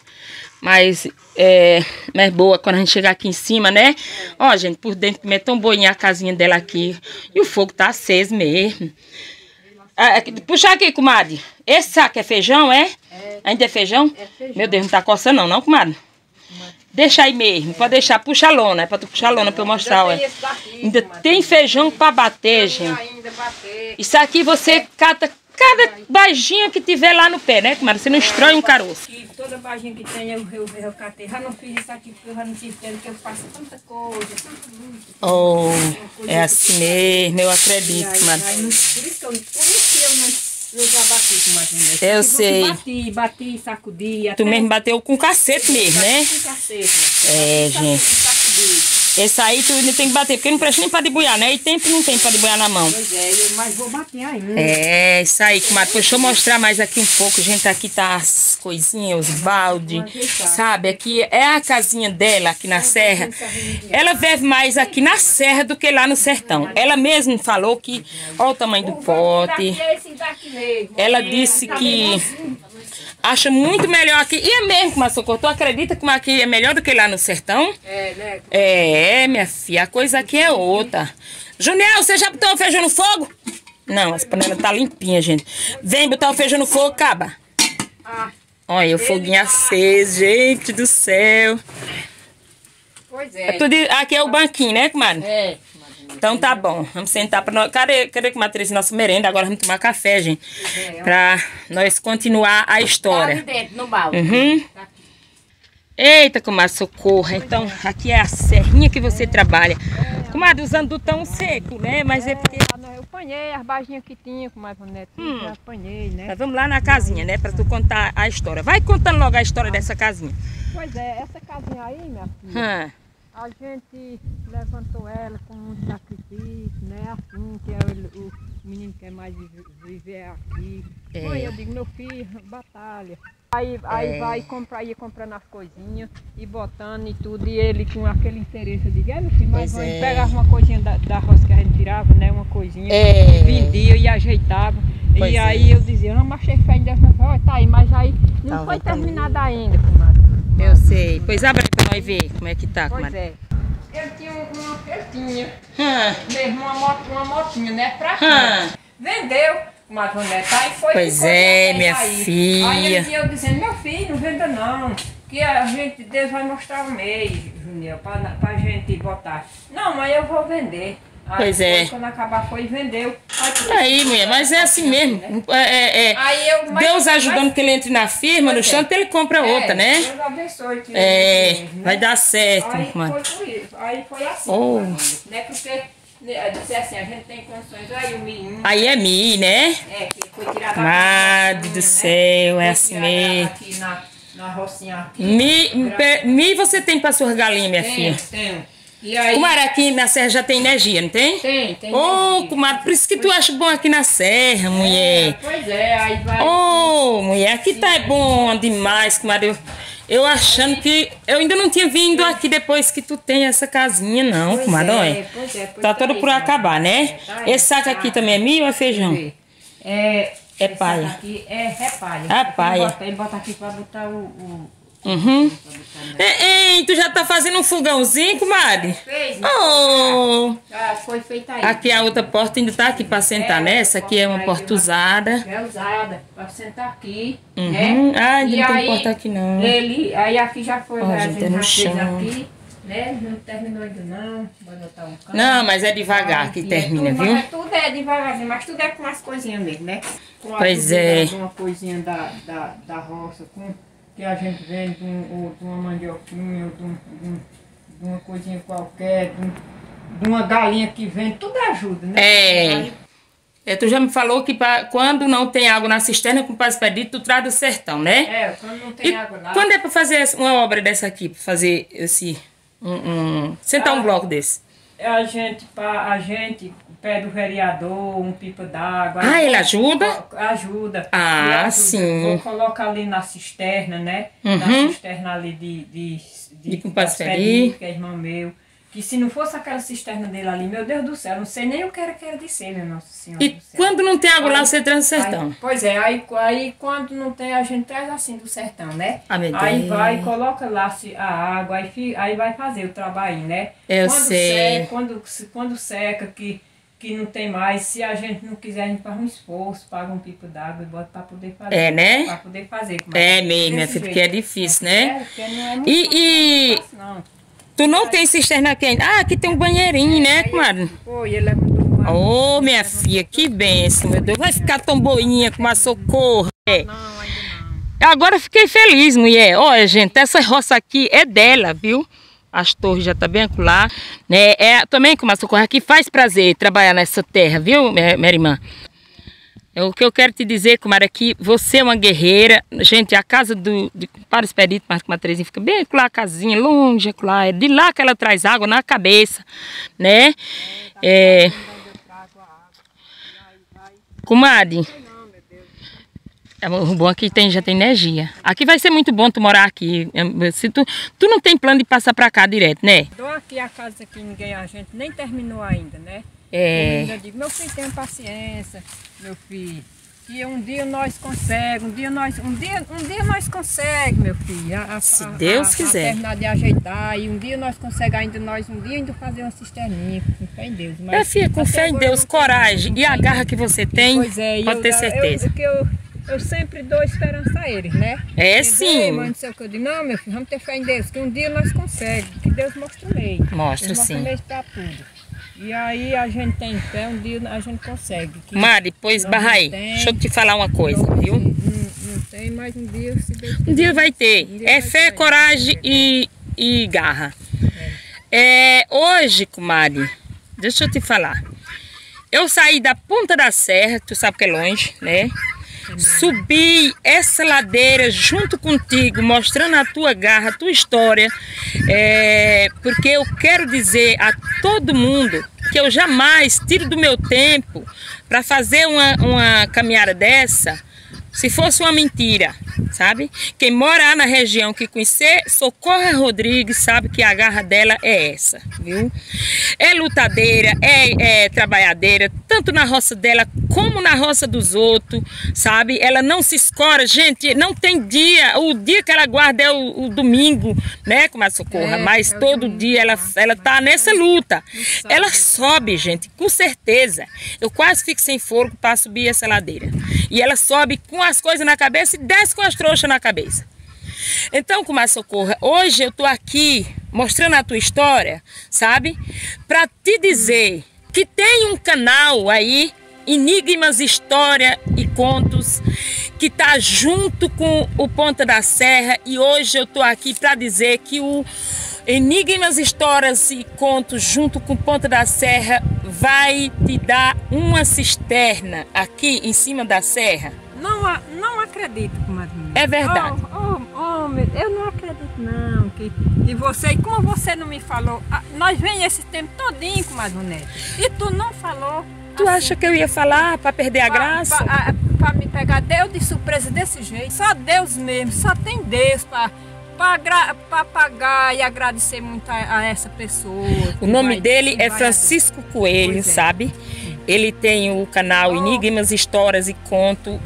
boa quando a gente chegar aqui em cima, né? Ó, gente, por dentro é tão boinha a casinha dela aqui. E o fogo tá aceso mesmo. Puxa aqui, comadre. Esse saco é feijão, é? Ainda é feijão? É feijão. Meu Deus, não tá coçando não, comadre? Deixa aí mesmo, pode deixar. Puxa a lona, é pra tu puxar a lona pra eu mostrar, ó. Ainda tem feijão pra bater, gente. Isso aqui você cata cada baginha que tiver lá no pé, né, comadre? Você não estranha um caroço. Toda baginha que tem eu catei. Já não fiz isso aqui porque eu já não tive tempo, que eu faço tanta coisa, é assim mesmo, eu acredito, comadre. Por isso que eu já bati, comadre. Eu sei. Bati, sacudi. Tu mesmo bateu com cacete mesmo, né? Com cacete. Gente. Esse aí tu ainda tem que bater, porque não presta nem pra debulhar, né? E tempo não tem pra debulhar na mão. Pois é, mas vou bater ainda. Isso aí, comadre. Deixa eu mostrar mais aqui um pouco. Gente, aqui tá as coisinhas, os balde, sabe? Aqui é a casinha dela, aqui na serra. Ela vive mais aqui na serra do que lá no sertão. Ela mesma falou que, olha o tamanho do pote. Ela disse que acha muito melhor aqui. E é mesmo, comadre Socorro, tu acredita que aqui é melhor do que lá no sertão? Né? Minha filha, a coisa aqui é outra. Juniel, você já botou o feijão no fogo? Não, as panelas tá limpinha, gente. Vem botar o feijão no fogo, caba. Olha, o foguinho aceso, gente do céu. Pois é. Aqui é o banquinho, né, comadre? Então tá bom, vamos sentar pra nós. Cadê comadre, nossa merenda? Agora vamos tomar café, gente. Pra nós continuar a história. Tá ali dentro, no balde. Eita, comadre Socorro. Então, aqui é a serrinha que você trabalha. Comadre, usando do tão seco, né? Mas é porque... Eu apanhei as baginhas que tinha, comadre Vanete. Já apanhei, né? Mas vamos lá na casinha, né? Pra tu contar a história. Vai contando logo a história dessa casinha. Pois é, essa casinha aí, minha filha... A gente levantou ela com muito sacrifício, né? Assim, que é o menino quer mais viver aqui. Mãe, eu digo, meu filho, batalha. Aí ia comprando as coisinhas e botando e tudo. E ele com aquele interesse, eu digo, meu filho, mas pegava uma coisinha da roça que a gente tirava, né? Uma coisinha, vendia e ajeitava. E aí eu dizia, não, mas achei feio dessa forma, tá aí, mas aí não foi terminada ainda, comadre. Eu sei. Pois abre aí pra nós ver como é que tá, comadre. Pois é. Ele tinha mesmo uma motinha, né? Pra quê? Vendeu, comadre Vanete, aí foi. Pois é, minha filha. Aí eu dizendo, meu filho, não venda não. Que Deus vai mostrar o meio, Juniel, pra gente botar. Não, mas eu vou vender. Pois é. Quando acabar foi e vendeu. Aí, mulher, mas é assim mesmo. Deus ajudando que ele entre na firma, no chão, ele compra outra, né? Deus abençoe. Vai dar certo, mano. Aí foi assim. Né? Porque, dizer assim, a gente tem condições. Aí o milho. Aí é milho, né? Que foi tirado Madre do céu, é assim mesmo. Aqui na rocinha aqui. Milho você tem para suas galinhas, minha filha? Tenho. E aí... Comadre, aqui na serra já tem energia, não tem? Tem. Comadre, por isso que tu acha bom aqui na serra, mulher. Pois é, aí vai... Mulher, aqui tá bom demais, comadre. Eu achando que... Eu ainda não tinha vindo aqui depois que tu tem essa casinha, não, comadre, olha. Tá todo por acabar, né? Esse saco aqui também é milho ou é feijão? É paia. Aqui é paia. É paia. Ele bota aqui pra botar Tu já tá fazendo um fogãozinho, comadre? Fez. Foi feita aí. Aqui a outra porta ainda tá aqui pra sentar, né? Essa aqui é uma porta usada. É usada, pra sentar aqui, né? Ainda não tem porta aqui, não. Aí aqui já foi, a gente no chão. Aqui, né? Não terminou ainda não. Vai botar um canto. Não, mas é devagar que termina, viu? Mas tudo é devagarzinho, mas tudo é com umas coisinhas mesmo, né? Pois é. Uma coisinha da roça, com que a gente vende ou de uma mandioquinha, ou de uma coisinha qualquer, de uma galinha que vende, tudo ajuda, né? Tu já me falou que quando não tem água na cisterna com Paz Expedito, tu traz do sertão, né? Quando não tem água lá. Quando é pra fazer uma obra dessa aqui, pra fazer esse... sentar um bloco desse? A gente pede o vereador, um pipa d'água. Ele ajuda? Ajuda. Sim. Vou colocar ali na cisterna, né? Na cisterna ali de Paz Expedito, que é irmão meu. Que se não fosse aquela cisterna dele ali, meu Deus do céu, não sei nem o que era de ser, minha Nossa Senhora. E quando não tem água lá, você traz do sertão? Aí quando não tem, a gente traz assim do sertão, né? Aí vai, coloca lá a água, aí vai fazer o trabalho, né? Eu sei. Quando seca, que não tem mais, se a gente não quiser, a gente faz um esforço, paga um pipo d'água e bota para poder fazer. Né? Para poder fazer. Mesmo, minha filha, porque é difícil, né? Porque não é muito fácil, não. Tu não tem cisterna quente? Aqui tem um banheirinho, né, comadre? Ele levantou minha filha, que benção, meu Deus. Vai ficar tão boinha com uma Socorro. Não, ainda não. Agora fiquei feliz, mulher. Olha, gente, essa roça aqui é dela, viu? As torres já tá bem acolá, né? Também com uma Socorro aqui faz prazer trabalhar nessa terra, viu, minha irmã? O que eu quero te dizer, comadre, é que você é uma guerreira. Gente, a casa de Paz Expedito, mas com a Terezinha fica bem lá, a casinha, longe, lá. É de lá que ela traz água na cabeça, né? Comadre, o bom aqui já tem energia. Aqui vai ser muito bom tu morar aqui. Se tu não tem plano de passar pra cá direto, né? Dou aqui a casa que a gente nem terminou ainda, né? Eu digo, meu filho, tenha paciência, meu filho. Que um dia nós conseguimos, um dia nós conseguimos, meu filho. Se Deus quiser. Terminar de ajeitar e um dia nós conseguimos ainda fazer uma cisterninha, com fé em Deus. Mas filha, com fé em Deus, coragem e a garra que você tem, pode ter certeza. Eu sempre dou esperança a eles, né? Sim. Mãe, não sei o que eu digo, não, meu filho, vamos ter fé em Deus, que um dia nós conseguimos, que Deus mostra o meio. Mostra, sim. Mostra o meio para tudo. E aí a gente tem fé, um dia a gente consegue. Mari, pois barra aí, deixa eu te falar uma coisa, viu? Não tem, mas um dia se Deus quiser. Um dia vai ter. Fé, coragem e garra. Hoje, comadre, deixa eu te falar. Eu saí da Ponta da Serra, tu sabe que é longe, né? Subi essa ladeira junto contigo, mostrando a tua garra, a tua história, porque eu quero dizer a todo mundo que eu jamais tiro do meu tempo para fazer uma caminhada dessa, se fosse uma mentira, sabe? Quem mora na região que conhecer Socorro Rodrigues sabe que a garra dela é essa, viu? É lutadeira, é trabalhadeira, tanto na roça dela como na roça dos outros, sabe? Ela não se escora, gente, não tem dia, o dia que ela guarda é o domingo, né, com a Socorro, mas todo dia ela tá nessa luta. Ela sobe, gente, com certeza. Eu quase fico sem fôlego para subir essa ladeira. E ela sobe com as coisas na cabeça e desce com as trouxas na cabeça. Então, com a Socorro, hoje eu tô aqui mostrando a tua história, sabe? Para te dizer que tem um canal aí, Enigmas, História e Contos, que tá junto com o Ponta da Serra, e hoje eu tô aqui para dizer que o Enigmas, Histórias e Contos junto com Ponta da Serra vai te dar uma cisterna aqui em cima da serra. Não acredito, comadre. É verdade. Eu não acredito não, que você, e como você não me falou, nós vem esse tempo todinho, comadre Neto, e tu não falou. Tu acha que eu ia falar para perder a graça? Para me pegar Deus de surpresa desse jeito, só Deus mesmo, só tem Deus para pagar e agradecer muito a essa pessoa. O nome dele é Francisco Coelho, sabe? Ele tem o canal Enigmas, Histórias e Contos.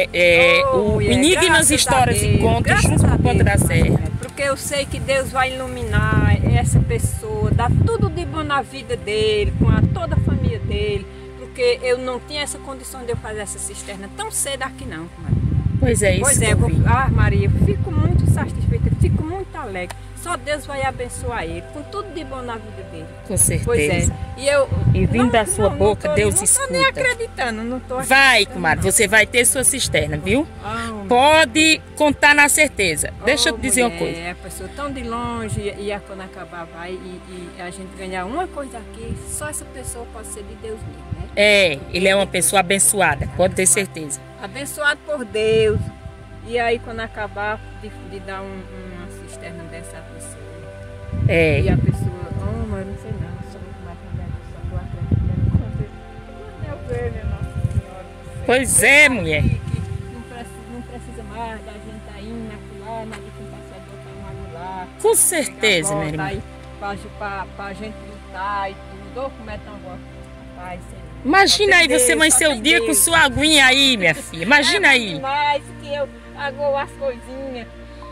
Enigmas, Histórias e Contos junto com o Ponta da Serra. Porque eu sei que Deus vai iluminar essa pessoa, dar tudo de bom na vida dele, com toda a família dele. Porque eu não tinha essa condição de eu fazer essa cisterna tão cedo aqui não, comadre. Pois é, isso. Pois é, Maria, eu fico muito satisfeita, fico muito muito alegre. Só Deus vai abençoar ele, com tudo de bom na vida dele. Com certeza. Pois é. E vindo da sua boca, Deus escuta. Não tô nem acreditando, não tô acreditando. Vai, comadre, você vai ter sua cisterna, viu? Pode contar na certeza. Deixa eu te dizer uma coisa. É, a pessoa tão de longe e quando acabar vai e a gente ganhar uma coisa aqui, só essa pessoa pode ser de Deus mesmo, né? É, ele é uma pessoa abençoada, pode ter certeza. Abençoado por Deus. E aí quando acabar de dar uma cisterna dessa à pessoa. É. E a pessoa, mas eu não sei não, só como é que só tô acreditando. Meu Deus, minha Nossa Senhora. Pois é, mulher. Não precisa mais da gente tá indo naquilo lá, de quem passar de outra lá. Com certeza, minha irmã. Aí, pra gente lutar e tudo, como é tão bom. Pai, Senhor. Imagina aí você amanhecer o dia com sua aguinha aí, minha filha. Imagina aí. Mas que eu agou as coisinhas.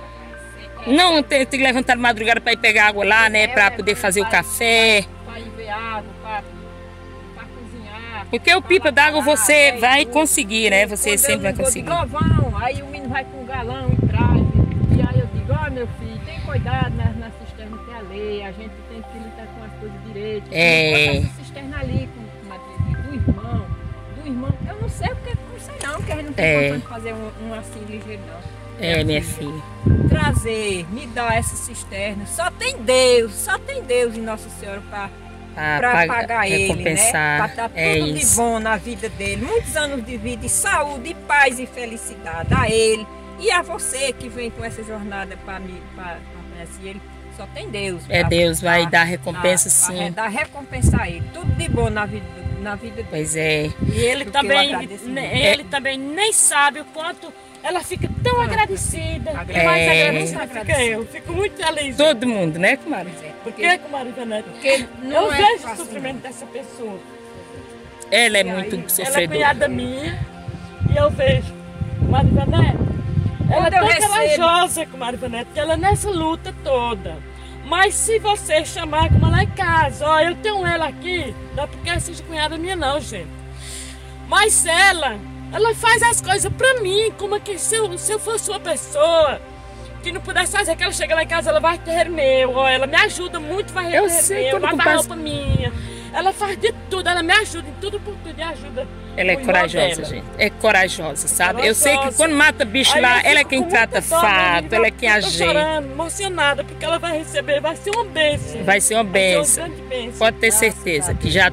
Não ter levantado de madrugada para ir pegar água lá, né? Para poder fazer o café. Para ir ver água, para cozinhar. Porque o pipa d'água você vai conseguir, né? Você sempre vai conseguir. Trovão, aí o menino vai com o galão e traz. E aí eu digo, ó meu filho, tem cuidado na cisterna que é a lei. A gente tem que lutar com as coisas direito. É. Essa cisterna ali com a do irmão. Eu não sei porque não sei não, porque a gente não tem condição de fazer um assim ligeiro não. É, minha filha. Trazer, me dar essa cisterna. Só tem Deus e Nossa Senhora para pagar ele, né? Para dar tudo de bom na vida dele. Muitos anos de vida, de saúde, paz e felicidade a ele e a você que vem com essa jornada para conhecer ele. Só tem Deus. Deus vai dar recompensa, sim. Dar recompensa a ele. Tudo de bom na vida dele. Pois é. E ele também nem sabe o quanto ela fica tão agradecida. Mais agradecida fica eu. Fico muito feliz. Todo mundo, né, comadre? Por que, comadre Ivanete? Porque eu vejo o sofrimento dessa pessoa. Ela é muito sofredora. Ela é cunhada minha e eu vejo. Comadre Ivanete, ela é tão corajosa, comadre Ivanete, que ela é nessa luta toda. Mas se você chamar como lá em casa, ó, eu tenho ela aqui, não é porque seja cunhada minha não, gente. Mas ela faz as coisas pra mim, como que se eu fosse uma pessoa que não pudesse fazer, que ela chega lá em casa, ela vai ter meu, ó, ela me ajuda muito, vai ter meu, lava a roupa minha. Ela faz de tudo, ela me ajuda em tudo por tudo e ajuda. Ela é corajosa, gente. É corajosa, sabe? Eu sei que quando mata bicho lá, ela é quem trata fato, ela é quem ajeita. Eu tô chorando, emocionada, porque ela vai receber, vai ser uma bênção. Vai ser uma bênção. Pode ter certeza que já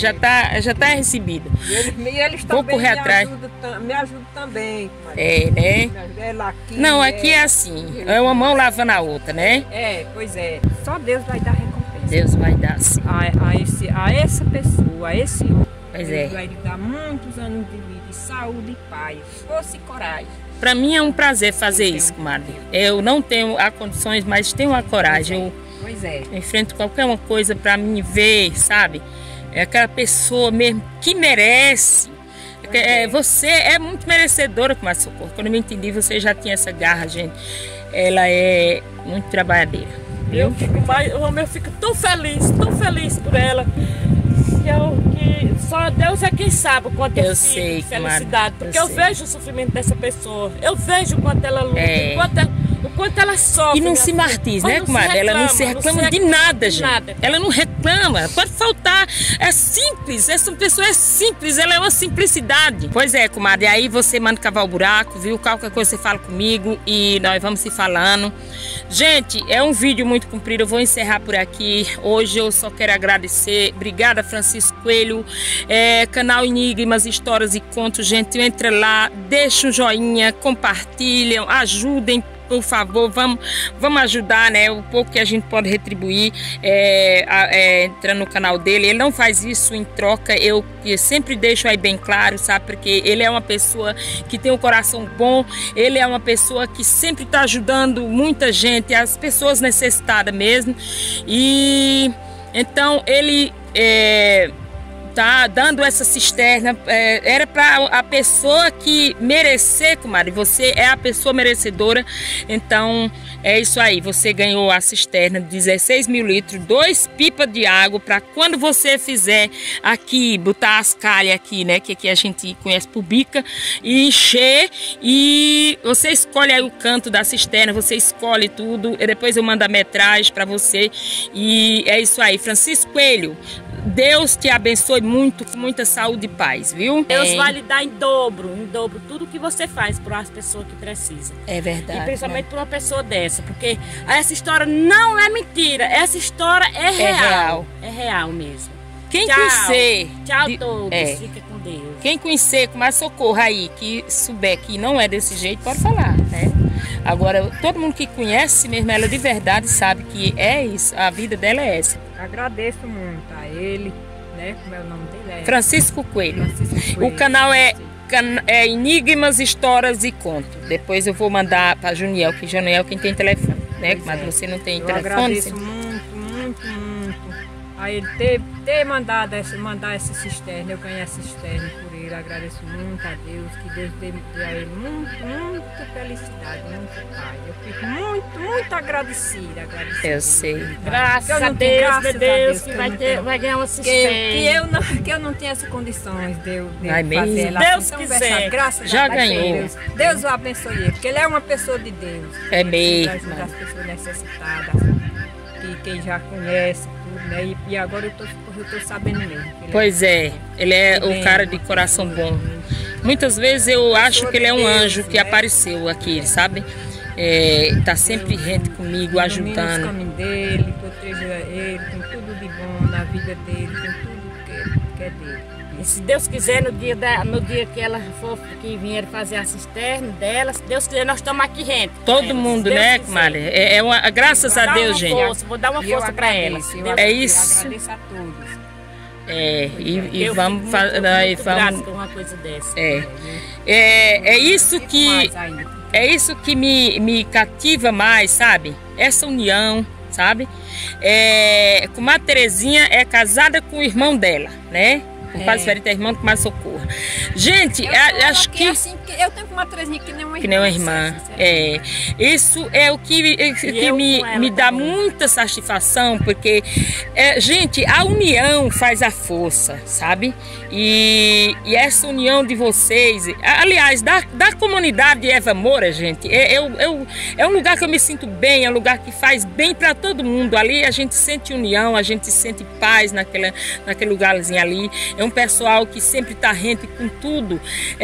tá recebida. E eles vou correr atrás. Me ajudam também. É, né? Não, aqui é assim, é uma mão lavando a outra, né? É, pois é. Só Deus vai dar recompensa. Deus vai dar, sim. A essa pessoa, a esse homem. Pois Deus vai lhe dar muitos anos de vida, de saúde e paz, força e coragem. Para mim é um prazer fazer isso, comadre. Eu não tenho as condições, mas tenho a coragem. Pois é. Eu enfrento qualquer uma coisa para mim ver, sabe? É aquela pessoa mesmo que merece. Você é muito merecedora, comadre Socorro. Quando eu me entendi, você já tinha essa garra, gente. Ela é muito trabalhadeira. Eu fico tão feliz por ela. Que só Deus é quem sabe o quanto eu sei, felicidade. Porque eu vejo o sofrimento dessa pessoa. Eu vejo o quanto ela luta, o quanto ela sofre. E não se martiriza, né, comadre? Ela não se reclama de nada, gente. Ela não reclama. Pode faltar. É simples. Essa pessoa é simples. Ela é uma simplicidade. Pois é, comadre. Aí você manda cavar o buraco, viu? Qualquer coisa você fala comigo e nós vamos se falando. Gente, é um vídeo muito comprido. Eu vou encerrar por aqui. Hoje eu só quero agradecer. Obrigada, Francisco Coelho. Canal Enigmas, Histórias e Contos. Gente, entra lá, deixa um joinha, compartilham, ajudem. Por favor, vamos ajudar, né? O pouco que a gente pode retribuir entrando no canal dele. Ele não faz isso em troca. Eu sempre deixo aí bem claro, sabe? Porque ele é uma pessoa que tem um coração bom. Ele é uma pessoa que sempre está ajudando muita gente, as pessoas necessitadas mesmo. E então ele tá dando essa cisterna, era para a pessoa que merecer, comadre, você é a pessoa merecedora, então é isso aí, você ganhou a cisterna de 16 mil litros, 2 pipas de água, para quando você fizer aqui, botar as calhas aqui, né, que aqui a gente conhece por bica, e encher, e você escolhe aí o canto da cisterna, você escolhe tudo, e depois eu mando a metragem para você, e é isso aí. Francisco Coelho, Deus te abençoe muito, com muita saúde e paz, viu? Deus vai lhe dar em dobro tudo que você faz para as pessoas que precisam. É verdade. E principalmente para uma pessoa dessa, porque essa história não é mentira, essa história é real. É real mesmo. Quem conhecer... Tchau a todos, fica com Deus. Quem conhecer com mais socorro aí, que souber que não é desse jeito, pode falar, né? Agora, todo mundo que conhece mesmo ela de verdade sabe que é isso, a vida dela é essa. Agradeço muito a ele, né? Como é o nome dele? Francisco Coelho. Francisco Coelho. O canal é Enigmas, Histórias e Contos. Depois eu vou mandar para Juniel, que Juniel quem tem telefone, né? Mas você não tem telefone. Eu agradeço muito a ele ter mandar essa cisterna, eu ganhei a cisterna por ele, agradeço muito a Deus, que Deus dê a ele muita felicidade, muita paz. Eu fico muito agradecida. Eu sei. Graças a Deus, que vai ganhar uma cisterna. Que eu não tenho essas condições de eu Vai mesmo. fazer ela. Deus quiser. Graças já a Deus. ganhou. Deus o abençoe ele, porque ele é uma pessoa de Deus. É mesmo. Ele ajuda as pessoas necessitadas, que quem já conhece. Né? E agora eu tô sabendo mesmo. Pois é, ele é o cara de coração bom. Muitas vezes eu acho que ele é um anjo que apareceu aqui, sabe? Tá sempre gente comigo, ajudando. Os caminhos dele, proteja ele, com tudo de bom na vida dele, com tudo que é dele. E se Deus quiser, no dia que ela for que vier fazer a cisterna dela, se Deus quiser, nós estamos aqui, gente. Todo mundo, né, comadre? Graças a Deus, gente. Vou dar uma força para ela. É isso. Agradeço a todos. E vamos fazer. Com uma coisa dessa. É isso que me cativa mais, sabe? Essa união, sabe? Comadre Terezinha é casada com o irmão dela, né? O Padre Ferito é irmão com mais socorro. Gente, acho que... Assim, eu tenho uma Terezinha que nem uma irmã. Que nem uma irmã. Isso é o que me dá muita satisfação, porque, gente, a união faz a força, sabe? E essa união de vocês, aliás, da comunidade Eva Moura, gente, é um lugar que eu me sinto bem, é um lugar que faz bem para todo mundo. Ali a gente sente união, a gente sente paz naquele lugarzinho ali. É um pessoal que sempre está rente com tudo.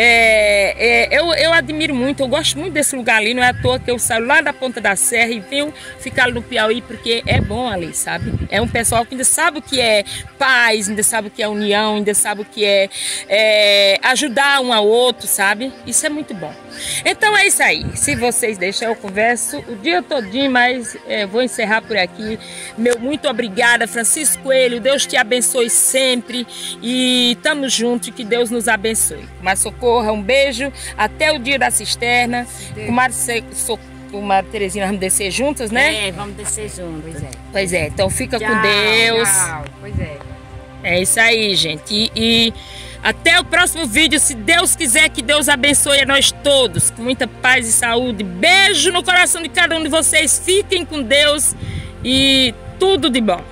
Eu admiro muito, eu gosto muito desse lugar ali. Não é à toa que eu saio lá da Ponta da Serra e venho ficar no Piauí, porque é bom ali, sabe? É um pessoal que ainda sabe o que é paz, ainda sabe o que é união, ainda sabe o que é ajudar um ao outro, sabe? Isso é muito bom. Então é isso aí. Se vocês deixarem, eu converso o dia todinho, mas vou encerrar por aqui. Muito obrigada, Francisco Coelho. Deus te abençoe sempre. E tamo junto, que Deus nos abençoe. Mas socorra, um beijo. Até o dia da cisterna. Comadre Terezinha, vamos descer juntas, né? Vamos descer juntas. Pois é, então fica com Deus. Tchau. Pois é. É isso aí, gente. E até o próximo vídeo, se Deus quiser, que Deus abençoe a nós todos, com muita paz e saúde. Beijo no coração de cada um de vocês. Fiquem com Deus e tudo de bom.